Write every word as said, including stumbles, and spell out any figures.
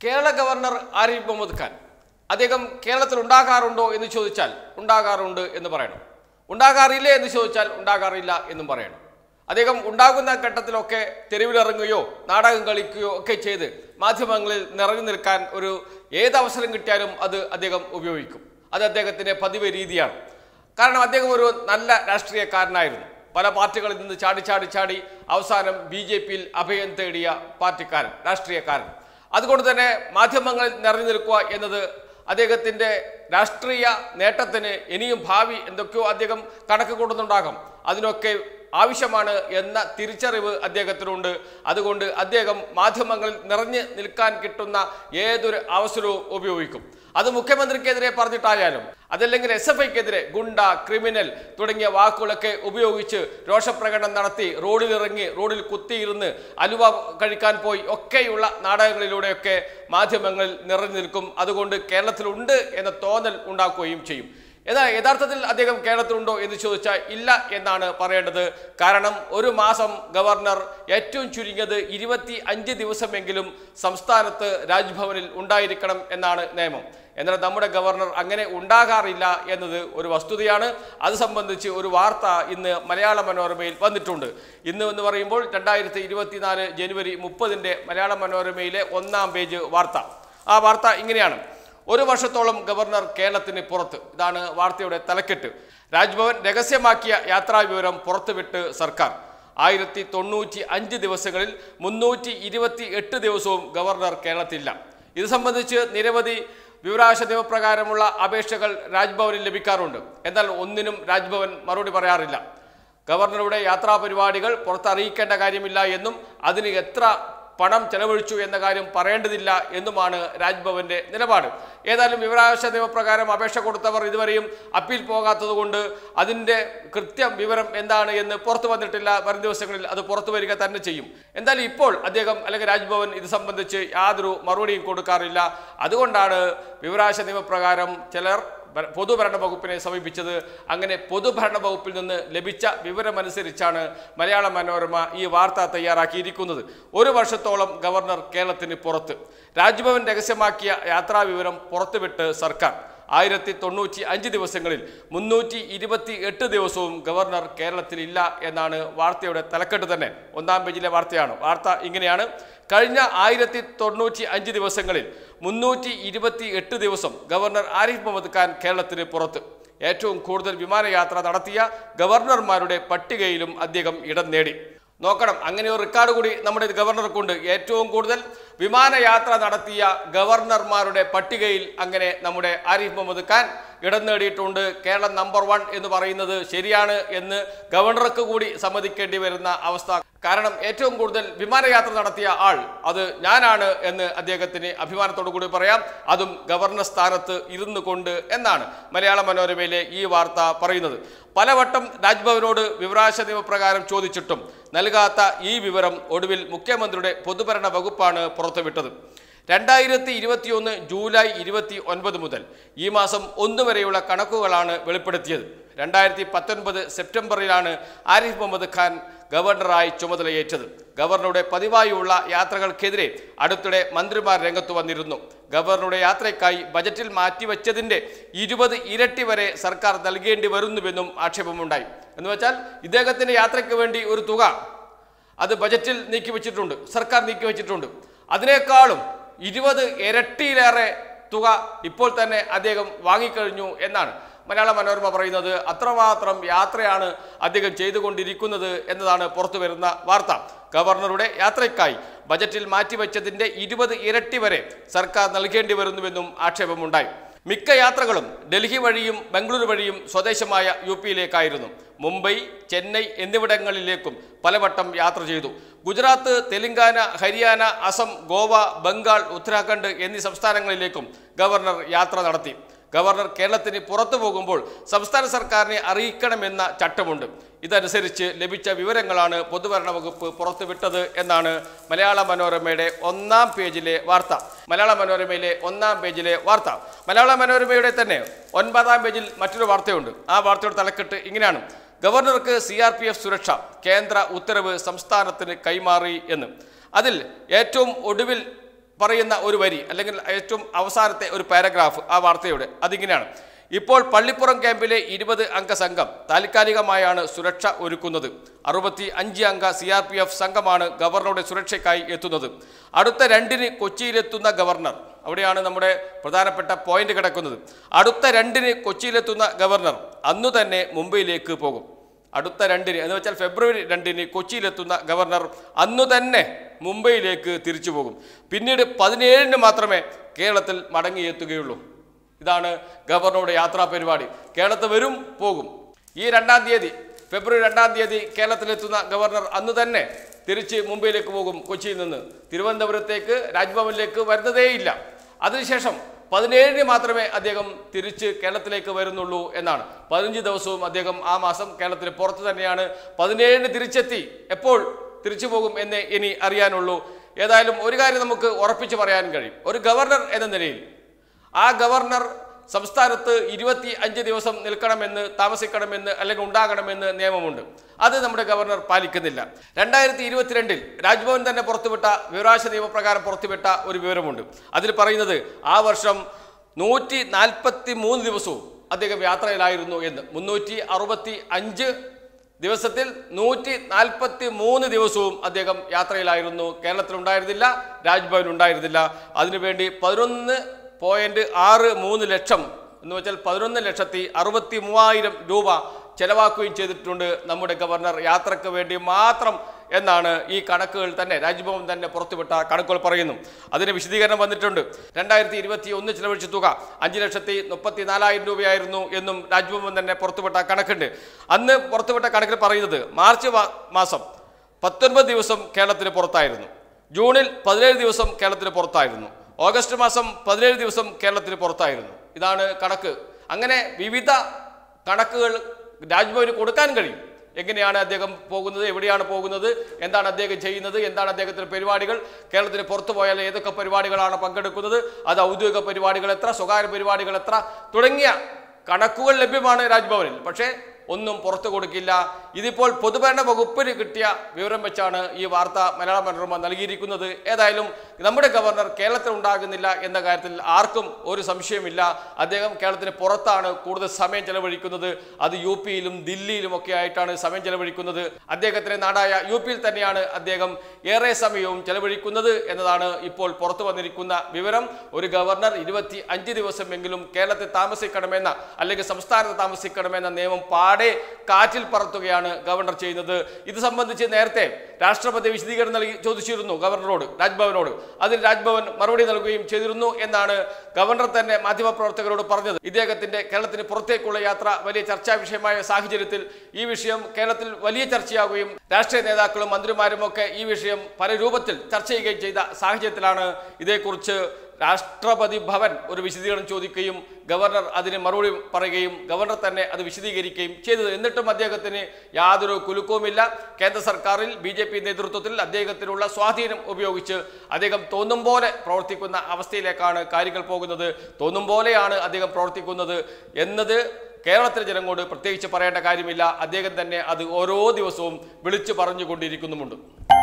Kerala governor Arif Muhammad Khan അദ്ദേഹം കേരളത്തിൽ ഉണ്ടാകാറുണ്ടോ എന്ന് ചോദിച്ചാൽ ഉണ്ടാകാറുണ്ട് എന്ന് പറയണം. ഉണ്ടാകാറില്ല എന്ന് ചോദിച്ചാൽ ഉണ്ടാകാറില്ല എന്നും പറയണം. അദ്ദേഹം ഉണ്ടാകുന്ന ഘട്ടത്തിലൊക്കെ തെരുവിലിറങ്ങുകയോ നാടകം കളിക്കുകയോ ഒക്കെ ചെയ്ത് മാധ്യമങ്ങളിൽ നിറഞ്ഞു നിൽക്കാൻ ഒരു ഏതവസരം കിട്ടിയാലും അത് അദ്ദേഹം ഉപയോഗിക്കും. അത് അദ്ദേഹത്തിൻ്റെ പതിവ് രീതിയാണ്. കാരണം അദ്ദേഹം ഒരു നല്ല രാഷ്ട്രീയക്കാരനായിരുന്നു. പല പാർട്ടികളിൽ നിന്ന് ചാടി ചാടി ചാടി അവസാനം ബി ജെ പിയിൽ അഭയം തേടിയ പാർട്ടിക്കാരൻ, രാഷ്ട്രീയക്കാരൻ. അതുകൊണ്ട് തന്നെ മാധ്യമങ്ങളിൽ നിറഞ്ഞു നിൽക്കുക എന്നത് അദ്ദേഹത്തിൻ്റെ രാഷ്ട്രീയ നേട്ടത്തിന് ഇനിയും ഭാവി എന്തൊക്കെയോ അദ്ദേഹം കണക്ക് കൂടുന്നുണ്ടാകാം. അതിനൊക്കെ ആവശ്യമാണ് എന്ന തിരിച്ചറിവ് അദ്ദേഹത്തിനുണ്ട്. അതുകൊണ്ട് അദ്ദേഹം മാധ്യമങ്ങളിൽ നിറഞ്ഞു നിൽക്കാൻ കിട്ടുന്ന ഏതൊരു അവസരവും ഉപയോഗിക്കും. അത് മുഖ്യമന്ത്രിക്കെതിരെ പറഞ്ഞിട്ടായാലും അതല്ലെങ്കിൽ എസ് എഫ് ഐക്കെതിരെ ഗുണ്ട, ക്രിമിനൽ തുടങ്ങിയ വാക്കുകളൊക്കെ ഉപയോഗിച്ച് രോഷപ്രകടനം നടത്തി റോഡിലിറങ്ങി റോഡിൽ കുത്തിയിരുന്ന് അലുവ കഴിക്കാൻ പോയി ഒക്കെയുള്ള നാടകങ്ങളിലൂടെയൊക്കെ മാധ്യമങ്ങളിൽ നിറഞ്ഞു നിൽക്കും. അതുകൊണ്ട് കേരളത്തിലുണ്ട് എന്ന തോന്നൽ ഉണ്ടാക്കുകയും ചെയ്യും. എന്നാൽ യഥാർത്ഥത്തിൽ അദ്ദേഹം കേരളത്തിലുണ്ടോ എന്ന് ചോദിച്ചാൽ ഇല്ല എന്നാണ് പറയേണ്ടത്. കാരണം ഒരു മാസം ഗവർണർ ഏറ്റവും ചുരുങ്ങിയത് ഇരുപത്തി അഞ്ച് ദിവസമെങ്കിലും സംസ്ഥാനത്ത് രാജ്ഭവനിൽ ഉണ്ടായിരിക്കണം എന്നാണ് നിയമം. എന്നാൽ നമ്മുടെ ഗവർണർ അങ്ങനെ ഉണ്ടാകാറില്ല എന്നത് ഒരു വസ്തുതയാണ്. അത് സംബന്ധിച്ച് ഒരു വാർത്ത ഇന്ന് മലയാള മനോരമയിൽ വന്നിട്ടുണ്ട്. ഇന്ന് എന്ന് പറയുമ്പോൾ രണ്ടായിരത്തി ഇരുപത്തിനാല് ജനുവരി മുപ്പതിൻ്റെ മലയാള മനോരമയിലെ ഒന്നാം പേജ് വാർത്ത. ആ വാർത്ത ഇങ്ങനെയാണ്: ഒരു വർഷത്തോളം ഗവർണർ കേരളത്തിന് പുറത്ത്. ഇതാണ് വാർത്തയുടെ തലക്കെട്ട്. രാജ്ഭവൻ രഹസ്യമാക്കിയ യാത്രാ വിവരം പുറത്തുവിട്ട് സർക്കാർ. ആയിരത്തി തൊണ്ണൂറ്റി അഞ്ച് ദിവസങ്ങളിൽ മുന്നൂറ്റി ഇരുപത്തി എട്ട് ദിവസവും ഗവർണർ കേരളത്തിലില്ല. ഇത് സംബന്ധിച്ച് നിരവധി വിവരാവകാശ നിയമപ്രകാരമുള്ള അപേക്ഷകൾ രാജ്ഭവനിൽ ലഭിക്കാറുണ്ട്. എന്നാൽ ഒന്നിനും രാജ്ഭവൻ മറുപടി പറയാറില്ല. ഗവർണറുടെ യാത്രാ പരിപാടികൾ പുറത്തറിയിക്കേണ്ട കാര്യമില്ല എന്നും അതിന് എത്ര പണം ചെലവഴിച്ചു എന്ന കാര്യം പറയേണ്ടതില്ല എന്നുമാണ് രാജ്ഭവന്റെ നിലപാട്. ഏതായാലും വിവരാവകാശ നിയമപ്രകാരം അപേക്ഷ കൊടുത്തവർ ഇതുവരെയും അപ്പീൽ പോകാത്തത് കൊണ്ട് അതിൻ്റെ കൃത്യം വിവരം എന്താണ് എന്ന് പുറത്തു വന്നിട്ടില്ല. വരും ദിവസങ്ങളിൽ അത് പുറത്തു വരിക തന്നെ ചെയ്യും. എന്തായാലും ഇപ്പോൾ അദ്ദേഹം അല്ലെങ്കിൽ രാജ്ഭവൻ ഇത് സംബന്ധിച്ച് യാതൊരു മറുപടിയും കൊടുക്കാറില്ല. അതുകൊണ്ടാണ് വിവരാവകാശ നിയമപ്രകാരം ചിലർ പൊതുഭരണ വകുപ്പിനെ സമീപിച്ചത്. അങ്ങനെ പൊതുഭരണ വകുപ്പിൽ നിന്ന് ലഭിച്ച വിവരമനുസരിച്ചാണ് മലയാള മനോരമ ഈ വാർത്ത തയ്യാറാക്കിയിരിക്കുന്നത്. ഒരു വർഷത്തോളം ഗവർണർ കേരളത്തിന് പുറത്ത്. രാജ്ഭവൻ രഹസ്യമാക്കിയ യാത്രാ വിവരം പുറത്തുവിട്ട് സർക്കാർ. ആയിരത്തി തൊണ്ണൂറ്റി അഞ്ച് ദിവസങ്ങളിൽ മുന്നൂറ്റി ഇരുപത്തി എട്ട് ദിവസവും ഗവർണർ കേരളത്തിലില്ല എന്നാണ് വാർത്തയുടെ തലക്കെട്ട് തന്നെ. ഒന്നാം പേജിലെ വാർത്തയാണ്. വാർത്ത ഇങ്ങനെയാണ്: കഴിഞ്ഞ ആയിരത്തി തൊണ്ണൂറ്റി അഞ്ച് ദിവസങ്ങളിൽ മുന്നൂറ്റി ഇരുപത്തി എട്ട് ദിവസം ഗവർണർ ആരിഫ് മുഹമ്മദ് ഖാൻ കേരളത്തിന് പുറത്ത്. ഏറ്റവും കൂടുതൽ വിമാനയാത്ര നടത്തിയ ഗവർണർമാരുടെ പട്ടികയിലും അദ്ദേഹം ഇടം നേടി. നോക്കണം, അങ്ങനെ ഒരു റെക്കോർഡ് കൂടി നമ്മുടെ ഗവർണർക്കുണ്ട്. ഏറ്റവും കൂടുതൽ വിമാനയാത്ര നടത്തിയ ഗവർണർമാരുടെ പട്ടികയിൽ അങ്ങനെ നമ്മുടെ ആരിഫ് മുഹമ്മദ് ഖാൻ ഇടം നേടിയിട്ടുണ്ട്. കേരളം നമ്പർ വൺ എന്ന് പറയുന്നത് ശരിയാണ് എന്ന് ഗവർണർക്ക് കൂടി സമ്മതിക്കേണ്ടി വരുന്ന അവസ്ഥ. കാരണം ഏറ്റവും കൂടുതൽ വിമാനയാത്ര നടത്തിയ ആൾ അത് ഞാനാണ് എന്ന് അദ്ദേഹത്തിന് അഭിമാനത്തോടു കൂടി പറയാം. അതും ഗവർണർ സ്ഥാനത്ത് ഇരുന്നു കൊണ്ട് എന്നാണ് മലയാള മനോരമയിലെ ഈ വാർത്ത പറയുന്നത്. പലവട്ടം രാജ്ഭവനോട് വിവരാവകാശ നിയമപ്രകാരം ചോദിച്ചിട്ടും നൽകാത്ത ഈ വിവരം ഒടുവിൽ മുഖ്യമന്ത്രിയുടെ പൊതുഭരണ വകുപ്പാണ് പുറത്തുവിട്ടത്. രണ്ടായിരത്തി ഇരുപത്തിയൊന്ന് ജൂലൈ ഇരുപത്തി ഒൻപത് മുതൽ ഈ മാസം ഒന്ന് വരെയുള്ള കണക്കുകളാണ് വെളിപ്പെടുത്തിയത്. രണ്ടായിരത്തി പത്തൊൻപത് സെപ്റ്റംബറിലാണ് ആരിഫ് മുഹമ്മദ് ഖാൻ ഗവർണറായി ചുമതലയേറ്റത്. ഗവർണറുടെ പതിവായുള്ള യാത്രകൾക്കെതിരെ അടുത്തിടെ മന്ത്രിമാർ രംഗത്ത് വന്നിരുന്നു. ഗവർണറുടെ യാത്രയ്ക്കായി ബജറ്റിൽ മാറ്റിവെച്ചതിൻ്റെ ഇരുപത് ഇരട്ടി വരെ സർക്കാർ നൽകേണ്ടി വരുന്നുവെന്നും ആക്ഷേപമുണ്ടായി. എന്ന് വെച്ചാൽ ഇദ്ദേഹത്തിൻ്റെ യാത്രയ്ക്ക് വേണ്ടി ഒരു തുക അത് ബജറ്റിൽ നീക്കിവെച്ചിട്ടുണ്ട്, സർക്കാർ നീക്കിവെച്ചിട്ടുണ്ട്. അതിനേക്കാളും ഇരുപത് ഇരട്ടിയിലേറെ തുക ഇപ്പോൾ തന്നെ അദ്ദേഹം വാങ്ങിക്കഴിഞ്ഞു എന്നാണ് മലയാള മനോരമ പറയുന്നത്. അത്രമാത്രം യാത്രയാണ് അദ്ദേഹം ചെയ്തുകൊണ്ടിരിക്കുന്നത് എന്നതാണ് പുറത്തു വരുന്ന വാർത്ത. ഗവർണറുടെ യാത്രയ്ക്കായി ബജറ്റിൽ മാറ്റിവെച്ചതിൻ്റെ ഇരുപത് ഇരട്ടി വരെ സർക്കാർ നൽകേണ്ടി വരുന്നുവെന്നും ആക്ഷേപമുണ്ടായി. മിക്ക യാത്രകളും ഡൽഹി വഴിയും ബംഗളൂരു വഴിയും സ്വദേശമായ യു പിയിലേക്കായിരുന്നു. മുംബൈ, ചെന്നൈ എന്നിവിടങ്ങളിലേക്കും പലവട്ടം യാത്ര ചെയ്തു. ഗുജറാത്ത്, തെലങ്കാന, ഹരിയാന, അസം, ഗോവ, ബംഗാൾ, ഉത്തരാഖണ്ഡ് എന്നീ സംസ്ഥാനങ്ങളിലേക്കും ഗവർണർ യാത്ര നടത്തി. ഗവർണർ കേരളത്തിന് പുറത്തു പോകുമ്പോൾ സംസ്ഥാന സർക്കാരിനെ അറിയിക്കണമെന്ന ചട്ടമുണ്ട്. ഇതനുസരിച്ച് ലഭിച്ച വിവരങ്ങളാണ് പൊതുഭരണ വകുപ്പ് പുറത്തുവിട്ടത് എന്നാണ് മലയാള മനോരമയുടെ ഒന്നാം പേജിലെ വാർത്ത. മലയാള മനോരമയിലെ ഒന്നാം പേജിലെ വാർത്ത. മലയാള മനോരമയുടെ തന്നെ ഒൻപതാം പേജിൽ മറ്റൊരു വാർത്തയുണ്ട്. ആ വാർത്തയുടെ തലക്കെട്ട് ഇങ്ങനെയാണ്: ഗവർണർക്ക് സി ആർ പി എഫ് സുരക്ഷ, കേന്ദ്ര ഉത്തരവ് സംസ്ഥാനത്തിന് കൈമാറി എന്ന്. അതിൽ ഏറ്റവും ഒടുവിൽ പറയുന്ന ഒരു വരി അല്ലെങ്കിൽ ഏറ്റവും അവസാനത്തെ ഒരു പാരഗ്രാഫ് ആ വാർത്തയുടെ അതിങ്ങനെയാണ്: ഇപ്പോൾ പള്ളിപ്പുറം ക്യാമ്പിലെ ഇരുപത് അംഗ സംഘം താൽക്കാലികമായാണ് സുരക്ഷ ഒരുക്കുന്നത്. അറുപത്തി അഞ്ച് അംഗ സി ആർ പി എഫ് സംഘമാണ് ഗവർണറുടെ സുരക്ഷയ്ക്കായി എത്തുന്നത്. അടുത്ത രണ്ടിന് കൊച്ചിയിലെത്തുന്ന ഗവർണർ, അവിടെയാണ് നമ്മുടെ പ്രധാനപ്പെട്ട പോയിന്റ് കിടക്കുന്നത്. അടുത്ത രണ്ടിന് കൊച്ചിയിലെത്തുന്ന ഗവർണർ അന്നു തന്നെ മുംബൈയിലേക്ക് പോകും. അടുത്ത രണ്ടിന് എന്ന് വെച്ചാൽ ഫെബ്രുവരി രണ്ടിന് കൊച്ചിയിലെത്തുന്ന ഗവർണർ അന്നു തന്നെ മുംബൈയിലേക്ക് തിരിച്ചു പോകും. പിന്നീട് പതിനേഴിന് മാത്രമേ കേരളത്തിൽ മടങ്ങിയെത്തുകയുള്ളൂ. ഇതാണ് ഗവർണറുടെ യാത്രാ പരിപാടി. കേരളത്തിൽ വരും, പോകും. ഈ രണ്ടാം തീയതി ഫെബ്രുവരി രണ്ടാം തീയതി കേരളത്തിലെത്തുന്ന ഗവർണർ അന്ന് തന്നെ തിരിച്ച് മുംബൈയിലേക്ക് പോകും. കൊച്ചിയിൽ നിന്ന് തിരുവനന്തപുരത്തേക്ക് രാജ്ഭവനിലേക്ക് വരുന്നതേയില്ല. അതിനുശേഷം പതിനേഴിന് മാത്രമേ അദ്ദേഹം തിരിച്ച് കേരളത്തിലേക്ക് വരുന്നുള്ളൂ എന്നാണ്. പതിനഞ്ച് ദിവസവും അദ്ദേഹം ആ മാസം കേരളത്തിന് പുറത്ത് തന്നെയാണ്. പതിനേഴിന് തിരിച്ചെത്തി എപ്പോൾ തിരിച്ചു പോകും എന്ന് ഇനി അറിയാനുള്ളൂ. ഏതായാലും ഒരു കാര്യം നമുക്ക് ഉറപ്പിച്ച് പറയാൻ കഴിയും. ഒരു ഗവർണർ എന്ന നിലയിൽ ആ ഗവർണർ സംസ്ഥാനത്ത് ഇരുപത്തി അഞ്ച് ദിവസം നിൽക്കണമെന്ന്, താമസിക്കണമെന്ന് അല്ലെങ്കിൽ ഉണ്ടാകണമെന്ന് നിയമമുണ്ട്. അത് നമ്മുടെ ഗവർണർ പാലിക്കുന്നില്ല. രണ്ടായിരത്തി ഇരുപത്തിരണ്ടിൽ രാജ്ഭവൻ തന്നെ പുറത്തുവിട്ട വിവരാവകാശ നിയമപ്രകാരം പുറത്തുവിട്ട ഒരു വിവരമുണ്ട്. അതിൽ പറയുന്നത് ആ വർഷം നൂറ്റി നാൽപ്പത്തി മൂന്ന് ദിവസവും അദ്ദേഹം യാത്രയിലായിരുന്നു എന്ന്. മുന്നൂറ്റി അറുപത്തി അഞ്ച് ദിവസത്തിൽ നൂറ്റി നാൽപ്പത്തി മൂന്ന് ദിവസവും അദ്ദേഹം യാത്രയിലായിരുന്നു. കേരളത്തിലുണ്ടായിരുന്നില്ല, രാജ്ഭവൻ ഉണ്ടായിരുന്നില്ല. അതിനുവേണ്ടി പതിനൊന്ന് പോയിന്റ് ആറ് മൂന്ന് ലക്ഷം എന്ന് വെച്ചാൽ പതിനൊന്ന് ലക്ഷത്തി അറുപത്തി മൂവായിരം രൂപ ചെലവാക്കുകയും ചെയ്തിട്ടുണ്ട് നമ്മുടെ ഗവർണർ യാത്രയ്ക്ക് വേണ്ടി മാത്രം എന്നാണ് ഈ കണക്കുകൾ തന്നെ രാജ്ഭവൻ തന്നെ പുറത്തുവിട്ട കണക്കുകൾ പറയുന്നു. അതിന് വിശദീകരണം വന്നിട്ടുണ്ട്. രണ്ടായിരത്തി ഇരുപത്തി ഒന്ന് ചിലവഴിച്ച തുക അഞ്ച് ലക്ഷത്തി മുപ്പത്തി നാലായിരം രൂപയായിരുന്നു എന്നും രാജ്ഭവൻ തന്നെ പുറത്തുവിട്ട കണക്കുണ്ട്. അന്ന് പുറത്തുവിട്ട കണക്കിൽ പറയുന്നത് മാർച്ച് മാസം പത്തൊൻപത് ദിവസം കേരളത്തിന് പുറത്തായിരുന്നു, ജൂണിൽ പതിനേഴ് ദിവസം കേരളത്തിന് പുറത്തായിരുന്നു, ഓഗസ്റ്റ് മാസം പതിനേഴ് ദിവസം കേരളത്തിന് പുറത്തായിരുന്നു. ഇതാണ് കണക്ക്. അങ്ങനെ വിവിധ കണക്കുകൾ രാജ്ഭവന് കൊടുക്കാൻ കഴിയും. എങ്ങനെയാണ് അദ്ദേഹം പോകുന്നത്, എവിടെയാണ് പോകുന്നത്, എന്താണ് അദ്ദേഹം ചെയ്യുന്നത്, എന്താണ് അദ്ദേഹത്തിൻ്റെ പരിപാടികൾ, കേരളത്തിന് പുറത്തു പോയാൽ ഏതൊക്കെ പരിപാടികളാണ് പങ്കെടുക്കുന്നത്, അത് ഔദ്യോഗിക പരിപാടികൾ എത്ര, സ്വകാര്യ പരിപാടികൾ എത്ര തുടങ്ങിയ കണക്കുകൾ ലഭ്യമാണ് രാജ്ഭവനിൽ. പക്ഷേ ഒന്നും പുറത്തു കൊടുക്കില്ല. ഇതിപ്പോൾ പൊതുഭരണ വകുപ്പിന് കിട്ടിയ വിവരം വെച്ചാണ് ഈ വാർത്ത മലയാള മനോരമ നൽകിയിരിക്കുന്നത്. ഏതായാലും നമ്മുടെ ഗവർണർ കേരളത്തിൽ ഉണ്ടാകുന്നില്ല എന്ന കാര്യത്തിൽ ആർക്കും ഒരു സംശയമില്ല. അദ്ദേഹം കേരളത്തിന് പുറത്താണ് കൂടുതൽ സമയം ചെലവഴിക്കുന്നത്. അത് യു പിയിലും ദില്ലിയിലും ഒക്കെ ആയിട്ടാണ് സമയം ചെലവഴിക്കുന്നത്. അദ്ദേഹത്തിന്റെ നാടായ യു പിയിൽ തന്നെയാണ് അദ്ദേഹം ഏറെ സമയവും ചെലവഴിക്കുന്നത് എന്നതാണ് ഇപ്പോൾ പുറത്തു വന്നിരിക്കുന്ന വിവരം. ഒരു ഗവർണർ ഇരുപത്തി അഞ്ച് ദിവസമെങ്കിലും കേരളത്തിൽ താമസിക്കണമെന്ന അല്ലെങ്കിൽ സംസ്ഥാനത്ത് താമസിക്കണമെന്ന നിയമം പാടെ കാറ്റിൽ പറത്തുകയാണ് ഗവർണർ ചെയ്യുന്നത്. ഇത് സംബന്ധിച്ച് നേരത്തെ രാഷ്ട്രപതി വിശദീകരണം നൽകി ചോദിച്ചിരുന്നു ഗവർണറോട്, രാജ്ഭവനോട്. അതിൽ രാജ്ഭവൻ മറുപടി നൽകുകയും ചെയ്തിരുന്നു എന്നാണ് ഗവർണർ തന്നെ മാധ്യമപ്രവർത്തകരോട് പറഞ്ഞത്. ഇദ്ദേഹത്തിന്റെ കേരളത്തിന് പുറത്തേക്കുള്ള യാത്ര വലിയ ചർച്ചാ വിഷയമായ സാഹചര്യത്തിൽ ഈ വിഷയം കേരളത്തിൽ വലിയ ചർച്ചയാകുകയും രാഷ്ട്രീയ നേതാക്കളും മന്ത്രിമാരും ഒക്കെ ഈ വിഷയം പല രൂപത്തിൽ ചർച്ച ചെയ്യുകയും ചെയ്ത സാഹചര്യത്തിലാണ് ഇതേക്കുറിച്ച് രാഷ്ട്രപതി ഭവൻ ഒരു വിശദീകരണം ചോദിക്കുകയും ഗവർണർ അതിന് മറുപടി പറയുകയും ഗവർണർ തന്നെ അത് വിശദീകരിക്കുകയും ചെയ്തത്. എന്നിട്ടും അദ്ദേഹത്തിന് യാതൊരു കുലുക്കവുമില്ല. കേന്ദ്ര സർക്കാരിൽ ബി ജെ പി നേതൃത്വത്തിൽ അദ്ദേഹത്തിനുള്ള സ്വാധീനം ഉപയോഗിച്ച് അദ്ദേഹം തോന്നും പോലെ പ്രവർത്തിക്കുന്ന അവസ്ഥയിലേക്കാണ് കാര്യങ്ങൾ പോകുന്നത്. തോന്നും പോലെയാണ് അദ്ദേഹം പ്രവർത്തിക്കുന്നത് എന്നത് കേരളത്തിലെ ജനങ്ങളോട് പ്രത്യേകിച്ച് പറയേണ്ട കാര്യമില്ല. അദ്ദേഹം തന്നെ അത് ഓരോ ദിവസവും വിളിച്ചു പറഞ്ഞുകൊണ്ടിരിക്കുന്നുമുണ്ട്.